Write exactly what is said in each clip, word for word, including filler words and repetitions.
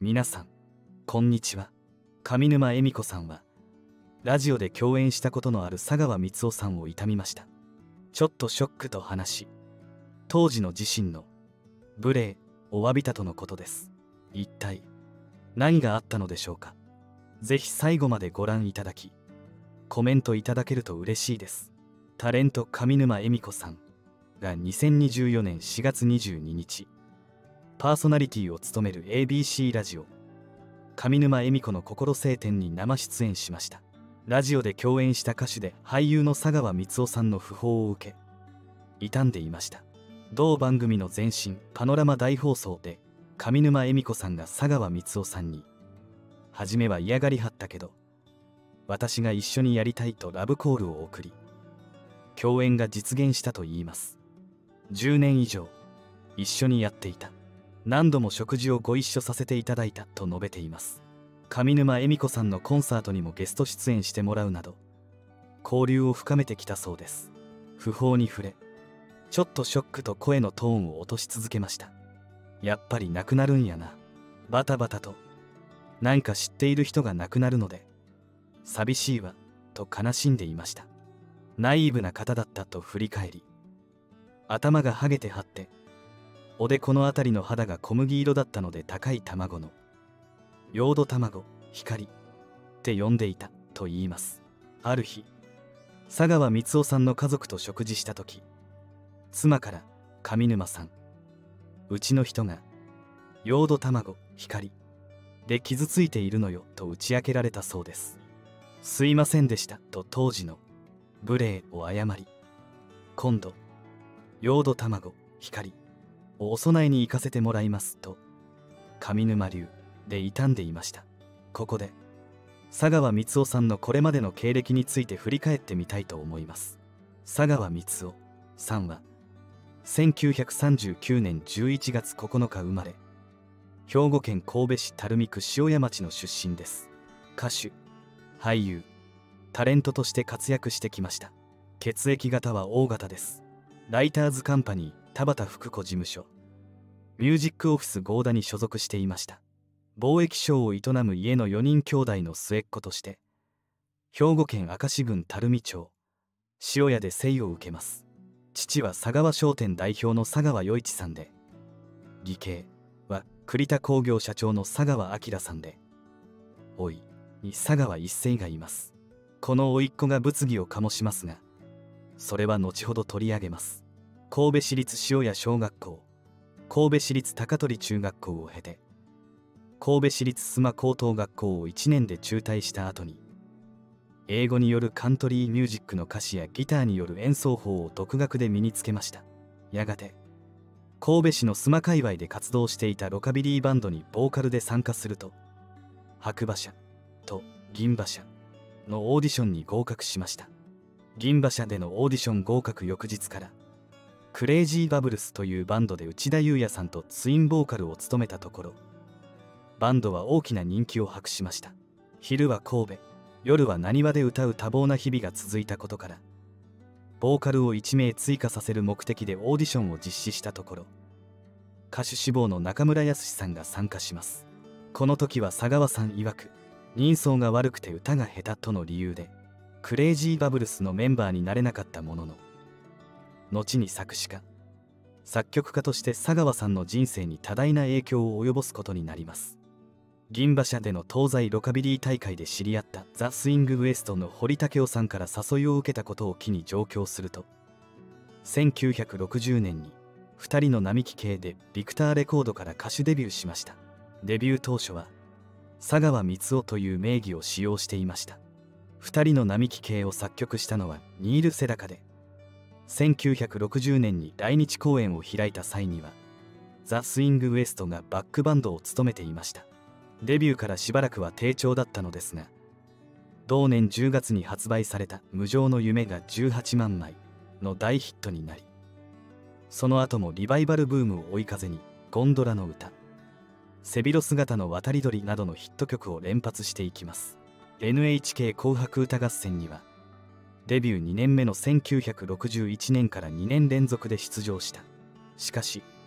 皆さんこんにちは。上沼恵美子さんはラジオで共演したことのある佐川光男さんを悼みました。ちょっとショックと話し、当時の自身の無礼を詫びたとのことです。一体何があったのでしょうか。ぜひ最後までご覧いただきコメントいただけると嬉しいです。タレント上沼恵美子さんがにせんにじゅうよねんしがつにじゅうににちパーソナリティを務める エービーシー ラジオ上沼恵美子の心晴天に生出演しました。ラジオで共演した歌手で俳優の佐川光男さんの訃報を受け悼んでいました。同番組の前身パノラマ大放送で上沼恵美子さんが佐川光男さんに初めは嫌がりはったけど私が一緒にやりたいとラブコールを送り共演が実現したといいます。じゅうねん以上一緒にやっていた、何度も食事をご一緒させていただいたと述べています。上沼恵美子さんのコンサートにもゲスト出演してもらうなど交流を深めてきたそうです。訃報に触れちょっとショックと声のトーンを落とし続けました。やっぱり亡くなるんやな、バタバタと何か知っている人が亡くなるので寂しいわと悲しんでいました。ナイーブな方だったと振り返り、頭がハゲて張っておでこの辺りの肌が小麦色だったので高い卵のヨード卵光って呼んでいたと言います。ある日佐川光男さんの家族と食事した時、妻から上沼さん、うちの人がヨード卵光で傷ついているのよと打ち明けられたそうです。すいませんでしたと当時の無礼を謝り、今度ヨード卵光をお供えに行かせてもらいますと上沼流で悼んでいました。ここで佐川光男さんのこれまでの経歴について振り返ってみたいと思います。佐川光男さんはせんきゅうひゃくさんじゅうきゅうねんじゅういちがつここのか生まれ、兵庫県神戸市垂水区塩谷町の出身です。歌手、俳優、タレントとして活躍してきました。血液型は オー 型です。ライターズカンパニー田畑福子事務所ミュージックオフィス合田に所属していました。貿易商を営む家のよにん兄弟の末っ子として兵庫県明石郡垂水町塩谷で生を受けます。父は佐川商店代表の佐川与一さんで、義兄は栗田工業社長の佐川明さんで、甥に佐川一世がいます。この甥っ子が物議を醸しますが、それは後ほど取り上げます。神戸市立塩谷小学校、神戸市立高取中学校を経て神戸市立須磨高等学校をいちねんで中退した後に、英語によるカントリーミュージックの歌詞やギターによる演奏法を独学で身につけました。やがて神戸市の須磨界隈で活動していたロカビリーバンドにボーカルで参加すると、白馬社と銀馬社のオーディションに合格しました。銀馬社でのオーディション合格翌日からクレイジーバブルスというバンドで内田裕也さんとツインボーカルを務めたところ、バンドは大きな人気を博しました。昼は神戸、夜は浪速で歌う多忙な日々が続いたことから、ボーカルをいちめい追加させる目的でオーディションを実施したところ、歌手志望の中村康さんが参加します。この時は佐川さん曰く、人相が悪くて歌が下手との理由でクレイジーバブルスのメンバーになれなかったものの、後に作詞家作曲家として佐川さんの人生に多大な影響を及ぼすことになります。銀馬社での東西ロカビリー大会で知り合ったザ・スイング・ウエストの堀武雄さんから誘いを受けたことを機に上京すると、せんきゅうひゃくろくじゅうねんにふたりの並木系でビクターレコードから歌手デビューしました。デビュー当初は佐川光男という名義を使用していました。ふたりの並木系を作曲したのはニール・セダカで、せんきゅうひゃくろくじゅうねんに来日公演を開いた際にはザ・スイング・ウエストがバックバンドを務めていました。デビューからしばらくは低調だったのですが、同年じゅうがつに発売された「無常の夢」がじゅうはちまんまいの大ヒットになり、その後もリバイバルブームを追い風に「ゴンドラの歌」「背広姿の渡り鳥」などのヒット曲を連発していきます。 エヌエイチケー 紅白歌合戦にはデビューにねんめのせんきゅうひゃくろくじゅういちねんからにねん連続で出場した。しかし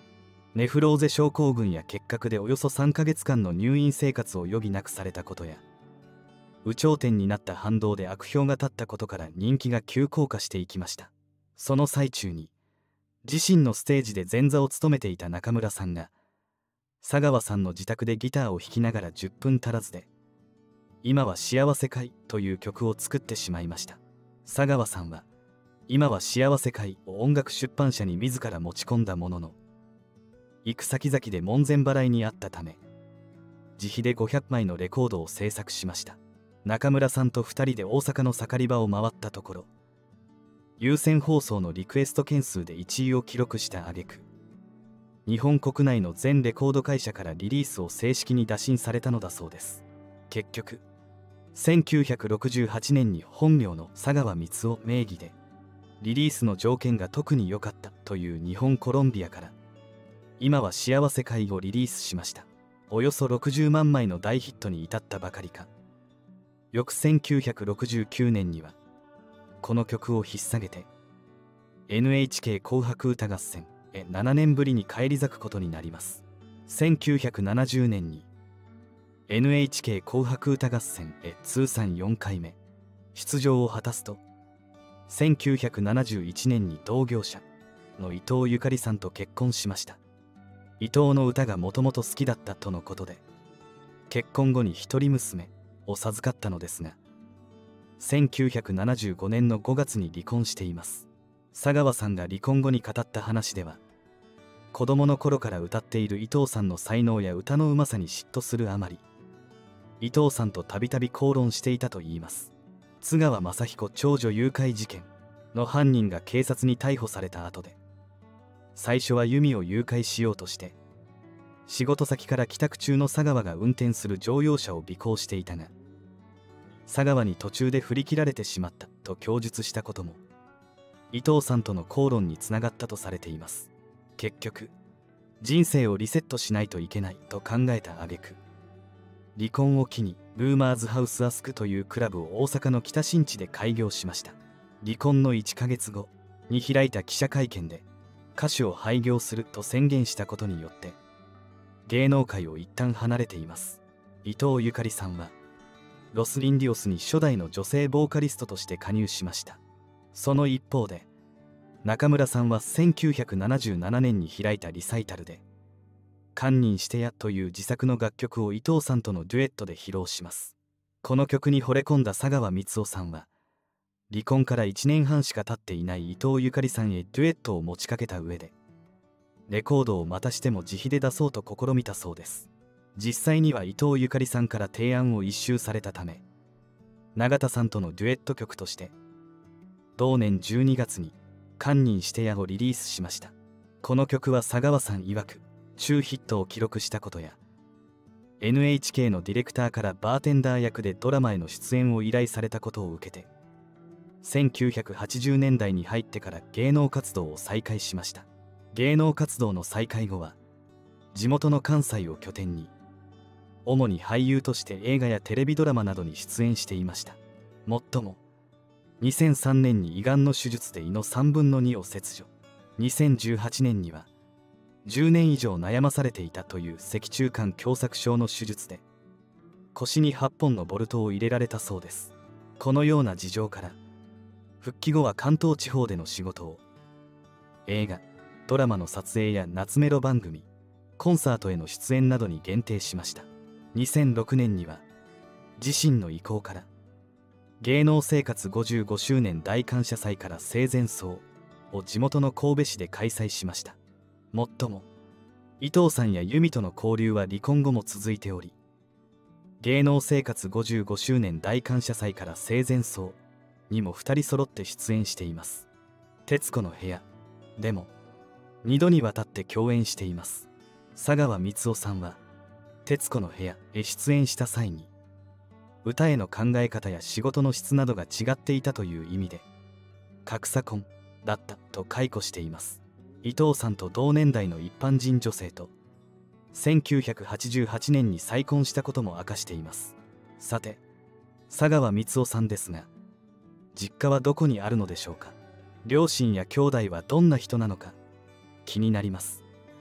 ネフローゼ症候群や結核でおよそさんかげつかんの入院生活を余儀なくされたことや、有頂天になった反動で悪評が立ったことから人気が急降下していきました。その最中に自身のステージで前座を務めていた中村さんが佐川さんの自宅でギターを弾きながらじゅっぷん足らずで「今は幸せかい」という曲を作ってしまいました。佐川さんは「今は幸せかい」を音楽出版社に自ら持ち込んだものの、行く先々で門前払いにあったため自費でごひゃくまいのレコードを制作しました。中村さんとふたりで大阪の盛り場を回ったところ、有線放送のリクエスト件数でいちいを記録した挙句、日本国内の全レコード会社からリリースを正式に打診されたのだそうです。結局せんきゅうひゃくろくじゅうはちねんに本名の佐川光雄名義でリリースの条件が特に良かったという日本コロンビアから「今は幸せかい」をリリースしました。およそろくじゅうまんまいの大ヒットに至ったばかりか、翌せんきゅうひゃくろくじゅうきゅうねんにはこの曲を引っ提げて エヌエイチケー 紅白歌合戦へななねんぶりに返り咲くことになります。せんきゅうひゃくななじゅうねんに エヌエイチケー 紅白歌合戦へ通算よんかいめ出場を果たすと、せんきゅうひゃくななじゅういちねんに同業者の伊藤ゆかりさんと結婚しました。伊藤の歌がもともと好きだったとのことで、結婚後に一人娘を授かったのですが、せんきゅうひゃくななじゅうごねんのごがつに離婚しています。佐川さんが離婚後に語った話では、子供の頃から歌っている伊藤さんの才能や歌のうまさに嫉妬するあまり、伊藤さんとたびたび口論していたといいます。津川雅彦長女誘拐事件の犯人が警察に逮捕された後で、最初は由美を誘拐しようとして仕事先から帰宅中の佐川が運転する乗用車を尾行していたが、佐川に途中で振り切られてしまったと供述したことも伊藤さんとの口論につながったとされています。結局人生をリセットしないといけないと考えた挙句、離婚を機にルーマーズハウスアスクというクラブを大阪の北新地で開業しました。離婚のいっかげつごに開いた記者会見で歌手を廃業すると宣言したことによって芸能界を一旦離れています。伊藤ゆかりさんはロス・インディオスに初代の女性ボーカリストとして加入しました。その一方で中村さんはせんきゅうひゃくななじゅうななねんに開いたリサイタルで「堪忍してや」という自作の楽曲を伊藤さんとのデュエットで披露します。この曲に惚れ込んだ佐川光雄さんは離婚からいちねんはんしか経っていない伊藤ゆかりさんへデュエットを持ちかけた上でレコードをまたしても自費で出そうと試みたそうです。実際には伊藤ゆかりさんから提案を一蹴されたため、永田さんとのデュエット曲として同年じゅうにがつに「堪忍してや」をリリースしました。この曲は佐川さん曰く中ヒットを記録したことや エヌエイチケー のディレクターからバーテンダー役でドラマへの出演を依頼されたことを受けて、せんきゅうひゃくはちじゅうねんだいに入ってから芸能活動を再開しました。芸能活動の再開後は地元の関西を拠点に主に俳優として映画やテレビドラマなどに出演していました。もっともにせんさんねんに胃がんの手術で胃のさんぶんのにを切除、にせんじゅうはちねんにはじゅうねん以上悩まされていたという脊柱管狭窄症の手術で腰にはっぽんのボルトを入れられたそうです。このような事情から復帰後は関東地方での仕事を映画ドラマの撮影や夏メロ番組コンサートへの出演などに限定しました。にせんろくねんには自身の意向から芸能生活ごじゅうごしゅうねん大感謝祭から生前葬を地元の神戸市で開催しました。もっとも伊藤さんや由美との交流は離婚後も続いており、芸能生活ごじゅうごしゅうねん大感謝祭から生前葬にもふたり揃って出演しています。徹子の部屋でもにどにわたって共演しています。佐川光雄さんは徹子の部屋へ出演した際に歌への考え方や仕事の質などが違っていたという意味で格差婚だったと解雇しています。伊藤さんと同年代の一般人女性とせんきゅうひゃくはちじゅうはちねんに再婚したことも明かしています。さて佐川光雄さんですが、実家はどこにあるのでしょうか。両親や兄弟はどんな人なのか気になります。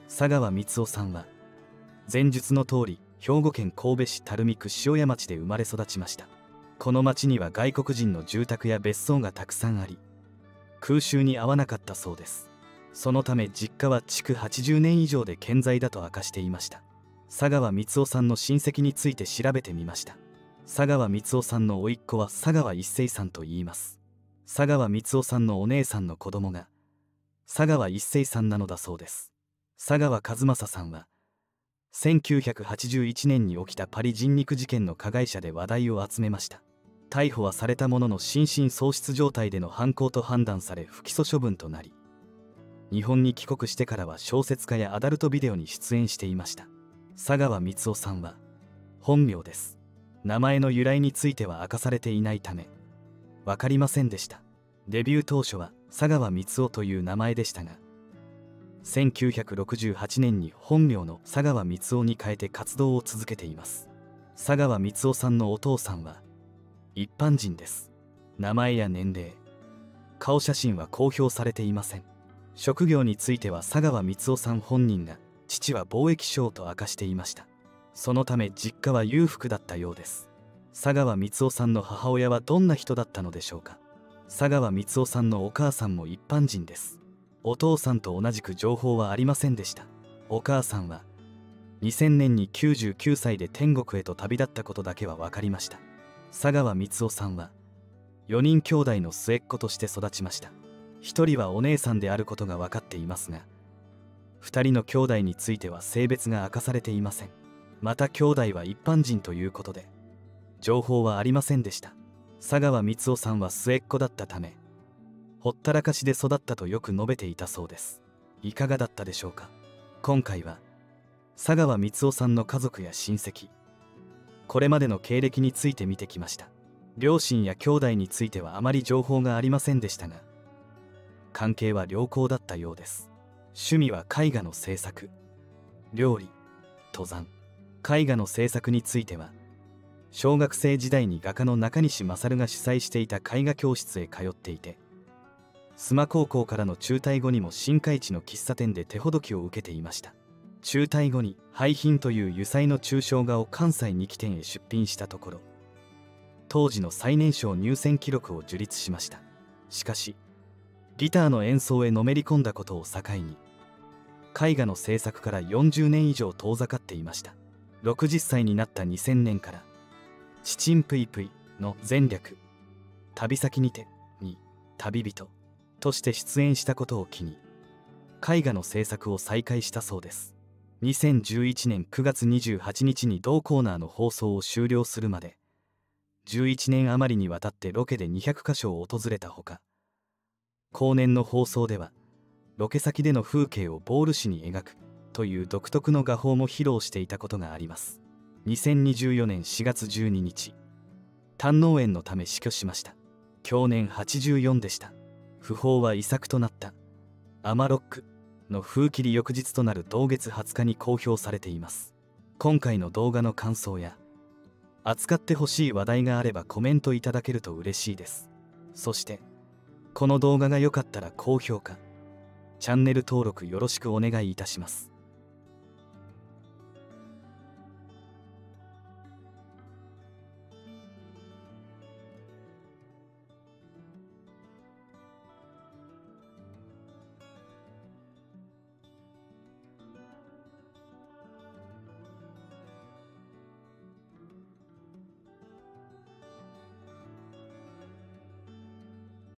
佐川光男さんは前述の通り兵庫県神戸市垂水区塩谷町で生まれ育ちました。この町には外国人の住宅や別荘がたくさんあり、空襲に遭わなかったそうです。そのため実家は築はちじゅうねん以上で健在だと明かしていました。佐川光男さんの親戚について調べてみました。佐川光男さんの甥っ子は佐川一生さんと言います。佐川光男さんのお姉さんの子供が佐川一生さんなのだそうです。佐川一正さんはせんきゅうひゃくはちじゅういちねんに起きたパリ人肉事件の加害者で話題を集めました。逮捕はされたものの心神喪失状態での犯行と判断され不起訴処分となり、日本に帰国してからは小説家やアダルトビデオに出演していました。佐川光男さんは本名です。名前の由来については明かされていないため分かりませんでした。デビュー当初は佐川光男という名前でしたが、せんきゅうひゃくろくじゅうはちねんに本名の佐川光男に変えて活動を続けています。佐川光男さんのお父さんは一般人です。名前や年齢、顔写真は公表されていません。職業については佐川光男さん本人が父は貿易商と明かしていました。そのため実家は裕福だったようです。佐川光男さんの母親はどんな人だったのでしょうか。佐川光男さんのお母さんも一般人です。お父さんと同じく情報はありませんでした。お母さんはにせんねんにきゅうじゅうきゅうさいで天国へと旅立ったことだけは分かりました。佐川光男さんはよにん兄弟の末っ子として育ちました。ひとりはお姉さんであることが分かっていますが、ふたりの兄弟については性別が明かされていません。また兄弟は一般人ということで情報はありませんでした。佐川光男さんは末っ子だったためほったらかしで育ったとよく述べていたそうです。いかがだったでしょうか。今回は佐川光男さんの家族や親戚、これまでの経歴について見てきました。両親や兄弟についてはあまり情報がありませんでしたが、関係は良好だったようです。趣味は絵画の制作、料理、登山。絵画の制作については小学生時代に画家の中西勝が主催していた絵画教室へ通っていて、須磨高校からの中退後にも新海地の喫茶店で手ほどきを受けていました。中退後に「廃品」という油彩の抽象画を関西にきてんへ出品したところ、当時の最年少入選記録を樹立しました。しかしギターの演奏へのめり込んだことを境に絵画の制作からよんじゅうねん以上遠ざかっていました。ろくじゅっさいになったにせんねんから「ちちんぷいぷい」の前略「旅先にて」に「旅人」として出演したことを機に絵画の制作を再開したそうです。にせんじゅういちねんくがつにじゅうはちにちに同コーナーの放送を終了するまでじゅういちねん余りにわたってロケでにひゃくかしょを訪れたほか、後年の放送ではロケ先での風景をボール紙に描くという独特の画法も披露していたことがあります。にせんにじゅうよねんしがつじゅうににち、胆嚢炎のため死去しました。享年はちじゅうよんでした。訃報は遺作となった「アマロック」の封切り翌日となる同月はつかに公表されています。今回の動画の感想や扱ってほしい話題があればコメントいただけると嬉しいです。そしてこの動画が良かったら高評価、チャンネル登録よろしくお願いいたします。